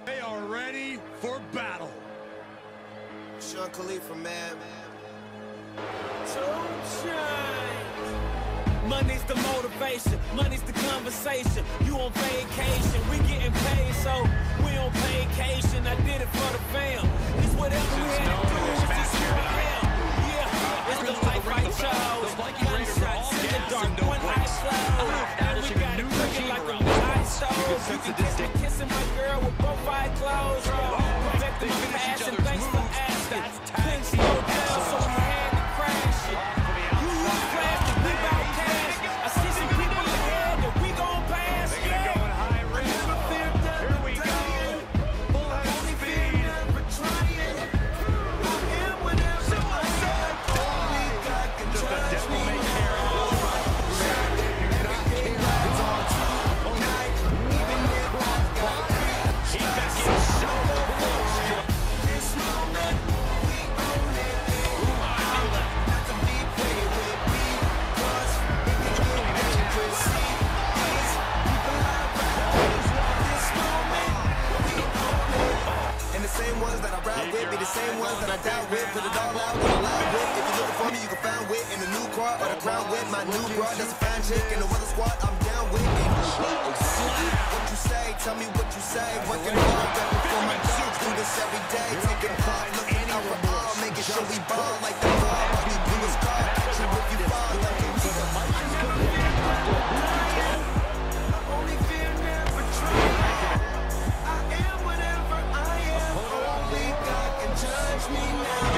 They are ready for battle. Sean Khalifa, man. Money's the motivation, money's the conversation. You on vacation, we getting paid, so we on vacation. I did it for the fam. It's whatever we had to do, it's just who I am. Yeah, it's the life I chose. Gunshots in the dark, one eye closed. And we got it cooking like a hot stove. You can catch me kissing my girl with both eyes closed. Perfecting my passion, thanks for asking. Couldn't slow down, so we had to crash it. You use plastic, we bout cash. I see some people ahead that we gon' pass. Yeah. Going high risk. Here we go. Full head of speed. Just a devil may care. The same ones that I doubt with, put it all out with a loud whip. If you're looking for me, you can find wit in the new car or the crown with my new broad. That's a fine chick in the weather squad. I'm down with it. What you say? Tell me what you say. Working hard, repping for my dogs. Do this every day. Taking part, looking out for all, making sure we ball like the ball. All we do is call. Catch you if you fall. Like a nigga. I never fear dying. I only fear never trying. I am whatever I am. Only God can judge me now.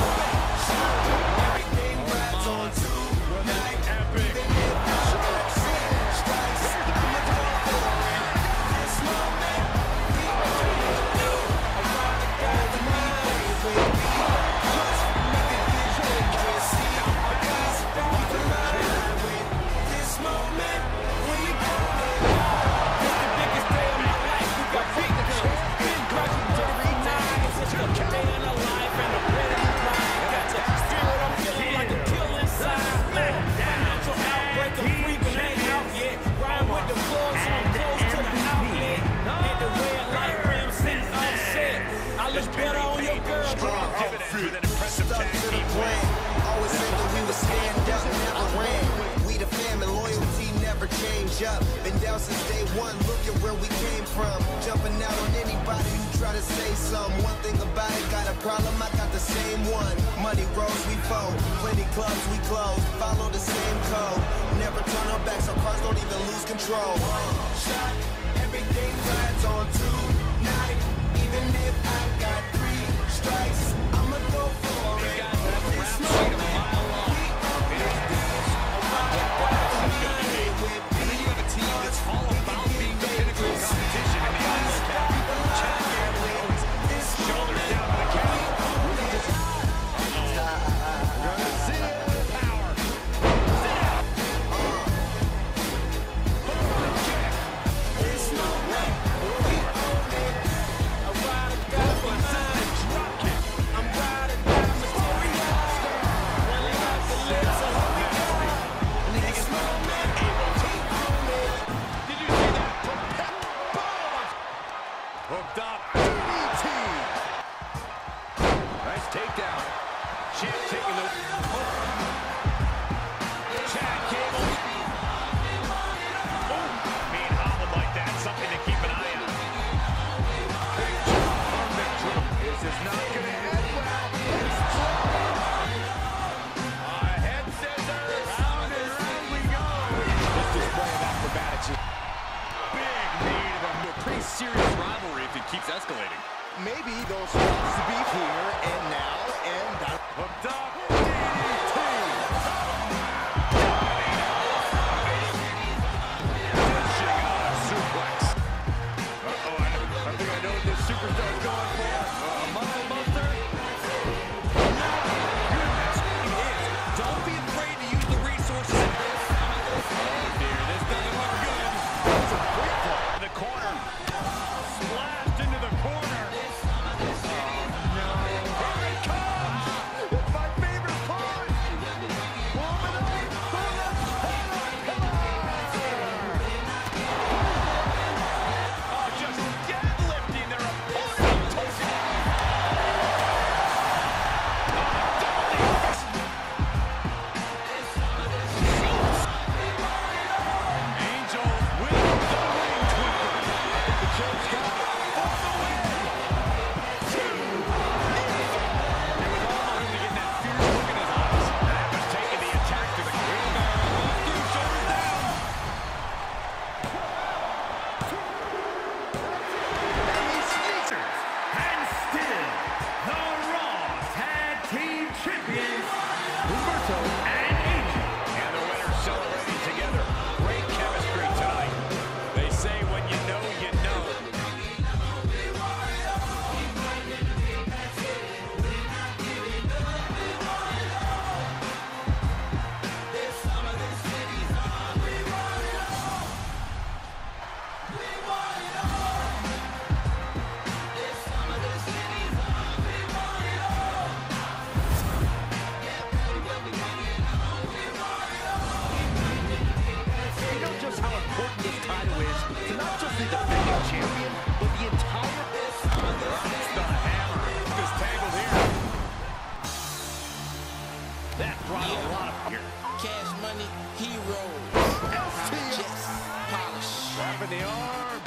Everything rides on tonight. Even if I got 6 strikes, I'ma go for it. This moment, we only do. I wanna go to me, baby. Just make it dangerous. See, please, don't lie with this moment. We only do. It's the biggest day of my life. We got big guns, big graduatory nights. It's the day in a life and a ready to ride. Got your spirit, I'm feeling like a kill inside. Financial outbreak, I'm freaking ain't out yet. Ride with the floors, so I'm close to the outlet. Hit the red light rim, sitting offset. I look better on your girl, girl. With an impressive Stuck tag to the team win. plan. Always said that we would stand up, never ran. We the fam and loyalty never change up. Been down since day one, look at where we came from. Jumping out on anybody who try to say something. One thing about it, got a problem, I got the same one. Money rolls, we fold. Plenty clubs, we close. Follow the same code. Never turn our backs, our cars don't even lose control. Shot, everything rides on tonight. Even if I got 3 strikes, I'ma go for it. This moment, we only do. And then you have a team that's all about being the pinnacle of competition in the eyes of Chad Gambler always shoulders down to the count. Gonna see it with power. Sit out. This moment, we only do. I ride or die for mine. Drop kick. I'm ride or die material. Running out the lips of This moment, Did you see that? Boom! Hooked up. DDT. Nice takedown. Champ taking the... Chad Gable. Being hobbled like that, something to keep an eye on. This is not going to end well. Head scissors. Round and round we go. This display of acrobatics. Big knee to the pretty serious rivalry if it keeps escalating. Maybe those spots to beat here and now, and that Hooked up. DDT. Dishing out a suplex. Uh-oh, I think I know what this superstar's going for. A muscle buster. Don't be afraid to use the resources at this. Oh dear, this doesn't look good. That's a great play. The corner. Splashed into the corner. No. Here it comes. It's my favorite. the defending champion, but the entire... The hammer is tangled here. That brought a lot of here. Cash Money, heroes. Just polish. Wrapping the arm.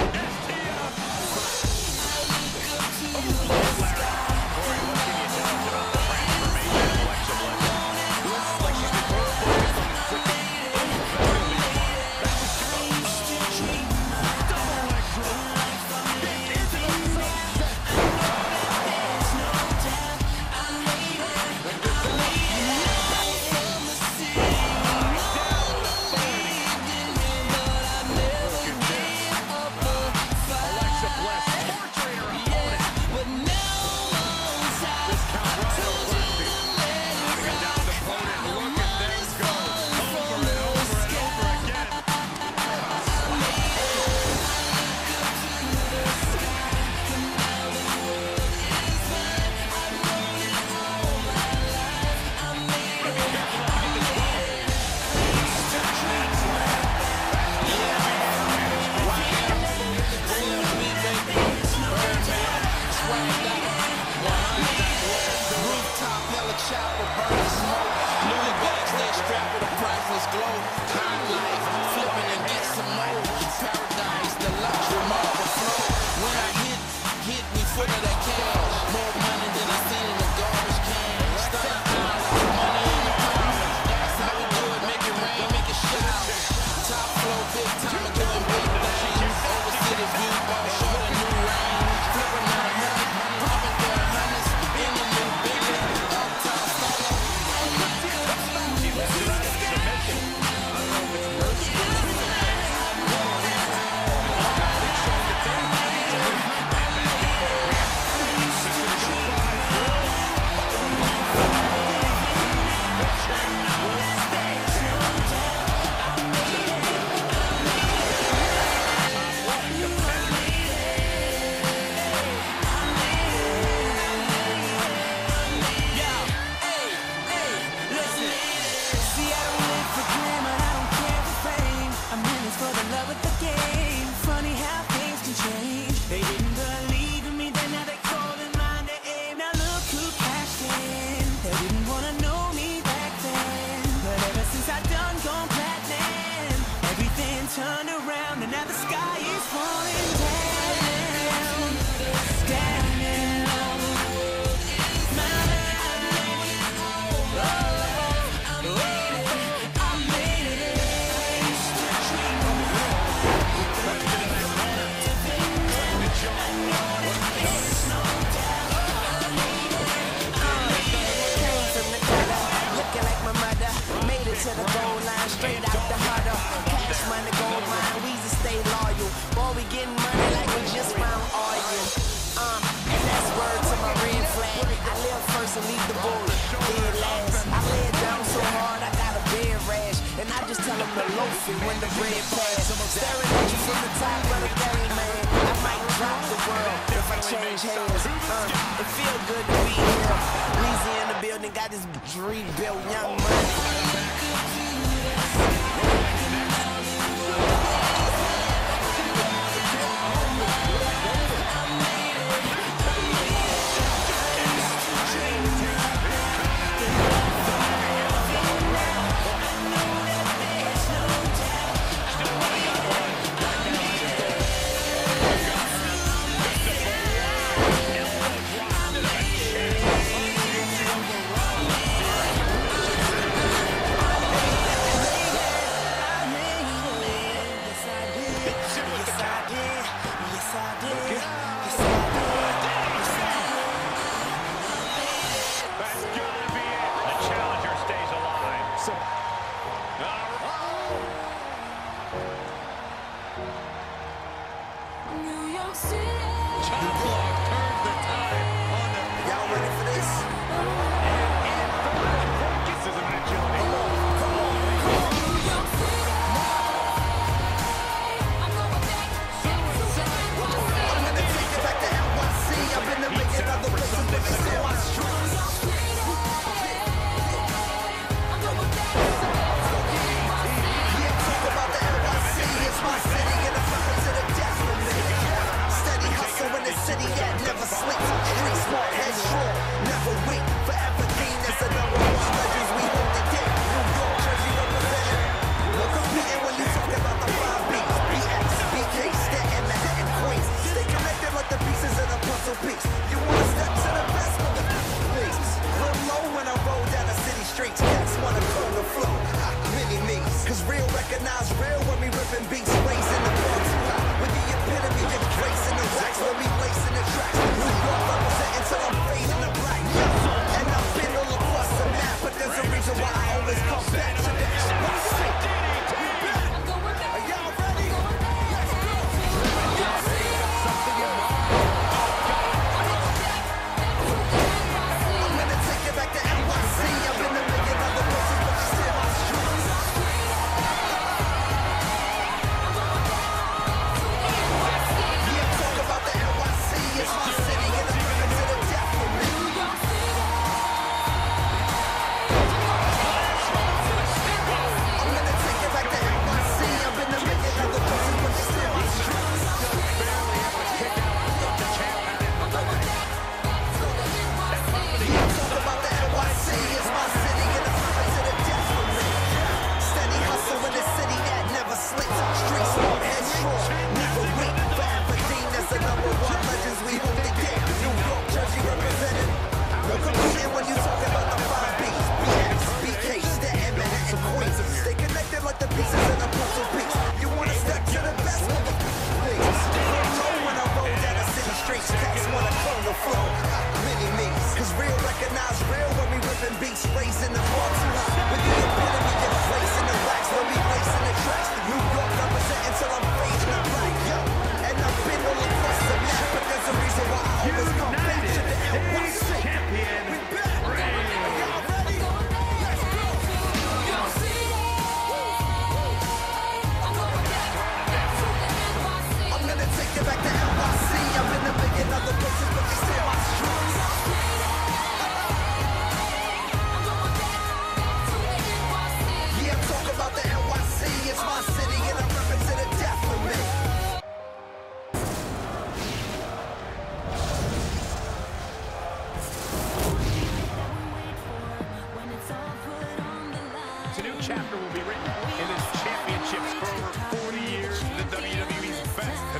Turned around and now the sky is falling down. Standing on my I made it. Came from the gutter, looking like my mother. Made it to the goal line, straight out the huddle. Cash money, gold mine, Weezy stay loyal. Boy, we getting money like we just found oil. And that's word to my red flag. I live first and leave the bullet dead last. I lay it down so hard I got a bed rash, and I just tell them to loaf it when the bread pass. Staring at you from the top of the game, man. I might drop the world if I change hands. It feel good to be here. Weezy in the building, got this rebuilt Young Money.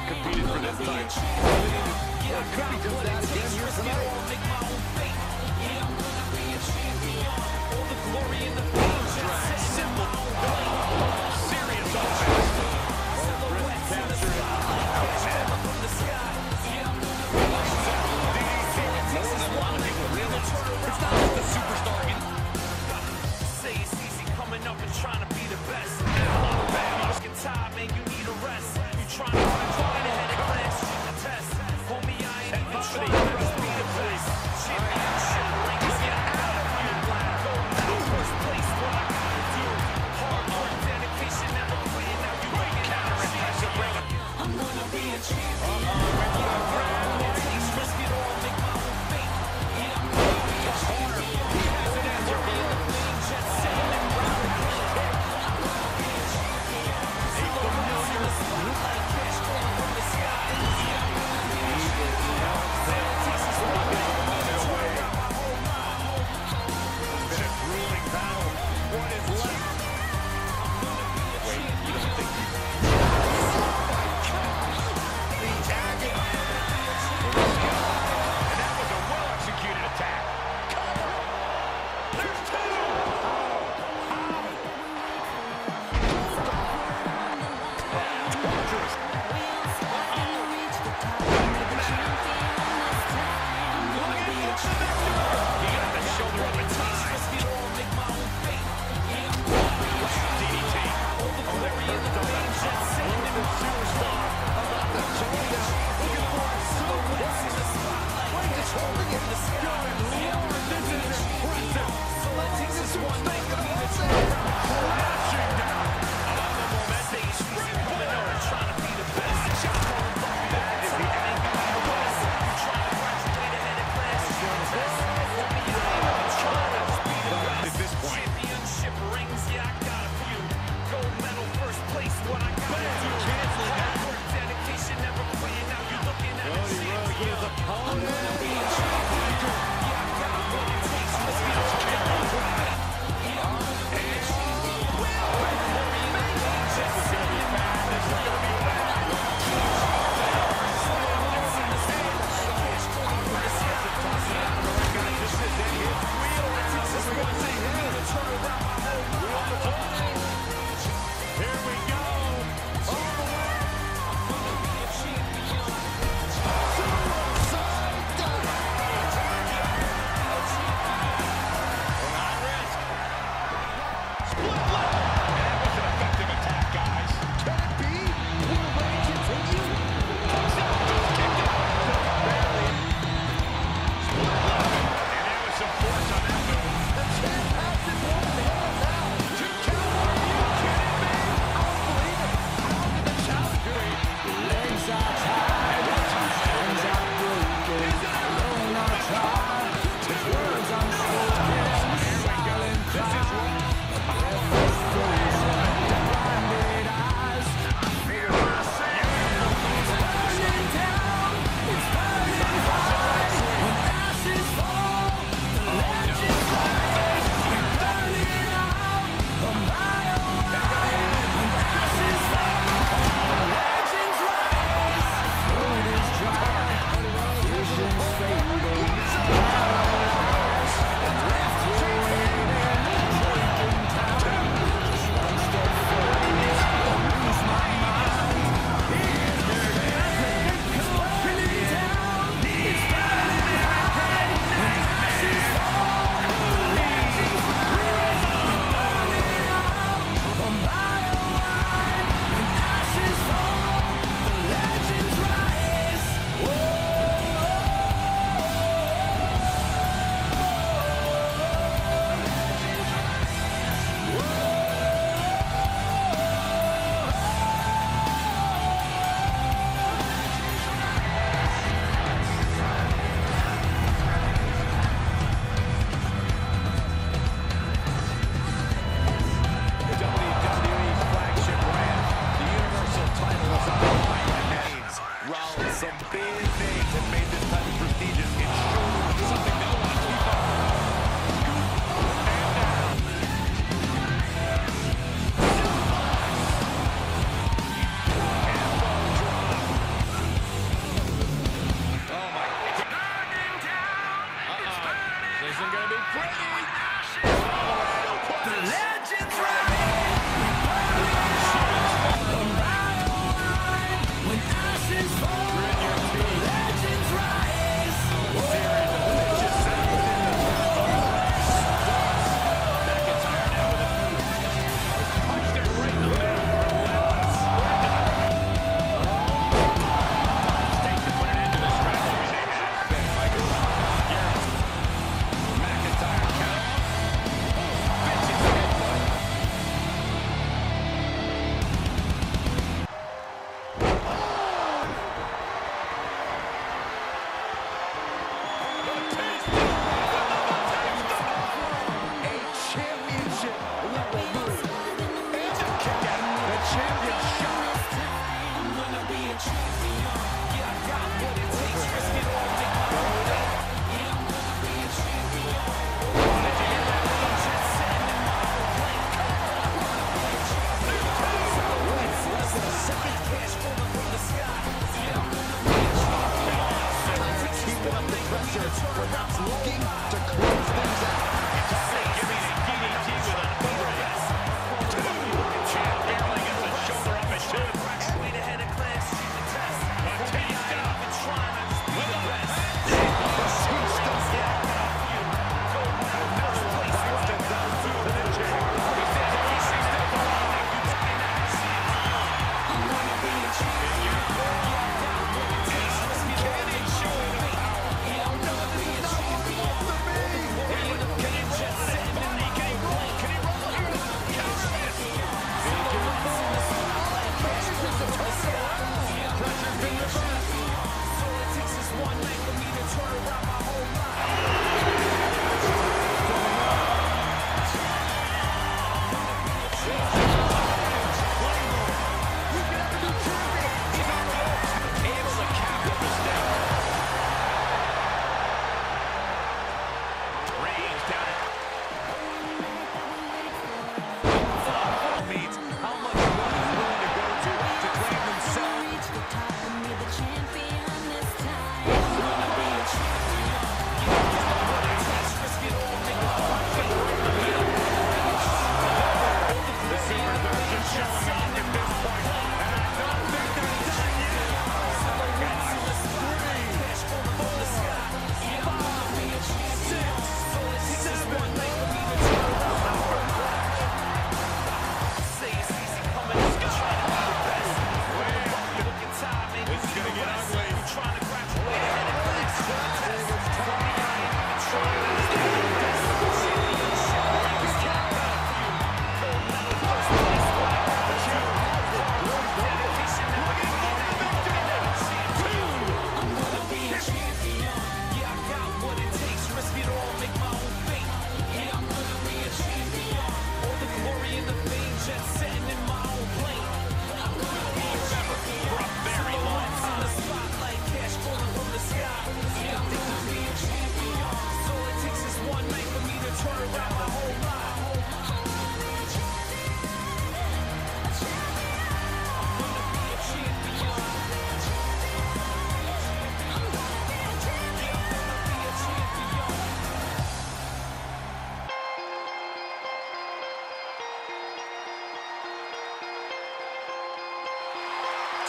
competed for this title. It could be just that again here tonight. Simple. Serious offense. It's not just the superstar. Say it's easy coming up and trying to be the best. Fucking time, man, you need a rest. You trying to find ahead of class, you can test. Homie, I ain't even trying to be the best. Championship rings, yeah, I got a few. Gold medal, first place, what I gotta do. Hard work, dedication, never playing. Now you make it out of I'm gonna be a champion. Risk it all, make my own fate. Yeah, I'm gonna be a champion. He has it as a real thing, just saying it proud. I'm gonna be a champion. Zero miles in the spotlight, cash falling from the sky. Yeah, I'm gonna be a champion. Zero takes one day, I'm gonna turn around my whole mind. It's been a grueling battle. What is left? Wait, you don't think you... And that was a well-executed attack. There's two! Torturous. He got the shoulder up in time. DDT. Oh, there he is. The superstar about to join us. Looking for a suplex in the spotlight. Wait, just holding it. Good Lord, this is impressive. Selecting this one, make it all safe. Crashing down. On the momentum. Coming over, trying to be the best. That is the angle. You're trying to graduate ahead of class. At this point. Championship rings, yeah, I got a few. Gold medal, first place, what I gotta do. Hard work, dedication, never playing. Now you're looking at a champion. I'm gonna be a champion. Yeah, I got what it takes. Let's get a champion. Yeah, I'm gonna be a champion. Just say it, man. This is gonna be bad. Here we go. All the way. I'm gonna be a champion. Suicide dive. High risk. Split leg. That was an effective attack, guys. Can it be? Will Ray continue? Just kicked it. Barely. Split leg. And there was some force on that move. The champ has his own hands out. Two count. Are you kidding me? I don't believe it. How did the challenger? Legs are tied, hands are broken, alone are tried, words unspoken, silent cries, breath is frozen, blinded eyes. I feel myself. It's burning down, it's burning high. When ashes fall, the legends rise. We're burning out, a mile wide. When ashes fall, the legends rise. Food is dry, vision's fading, paralyzed, left waiting, breaking down. Just one step forward, I'll lose my mind. It's burning down, it's burning high. When ashes fall, the legends rise. We're burning out, a mile wide. When ashes fall, the legends rise. WWE's flagship brand, the Universal title is on the line ahead. Rollins, some big names have made this title prestigious. It's sure something they'll want to keep up. And down. Elbow drop.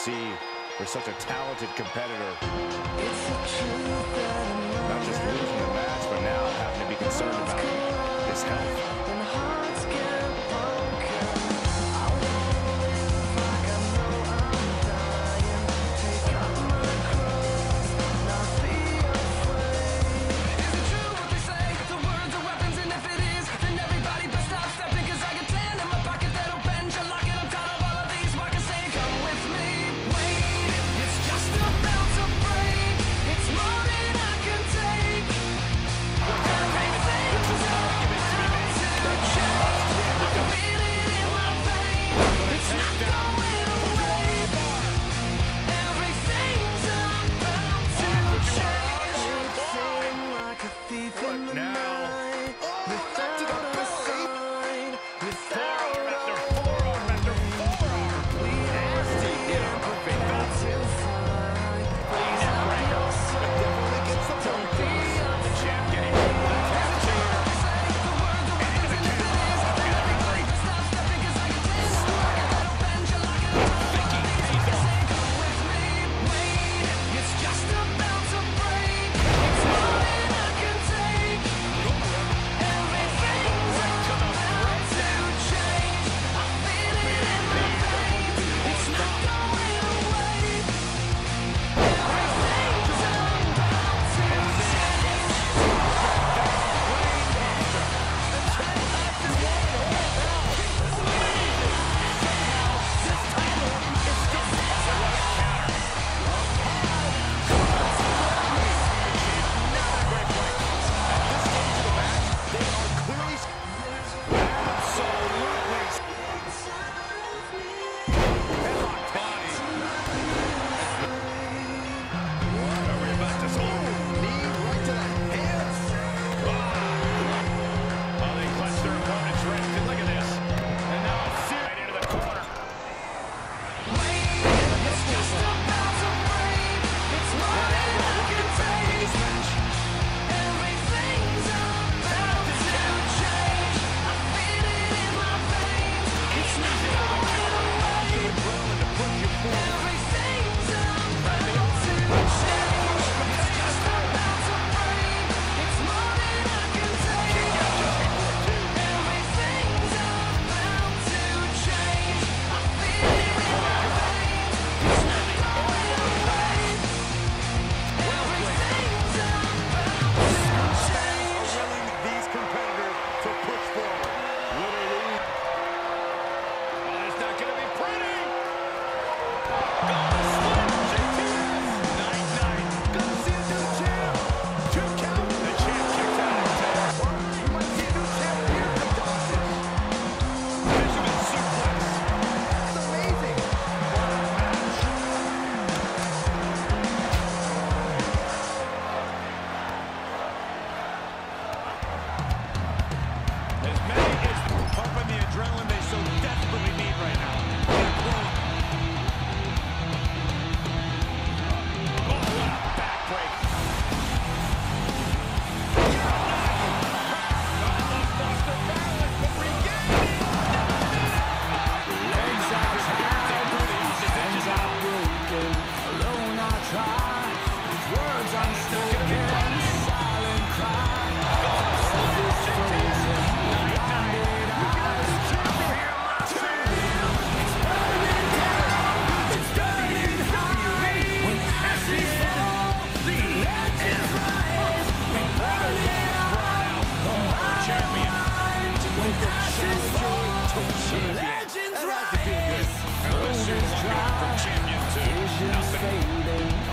see for such a talented competitor. Not just losing the match, but now having to be concerned about his health. Legends rise, from champion to nothing.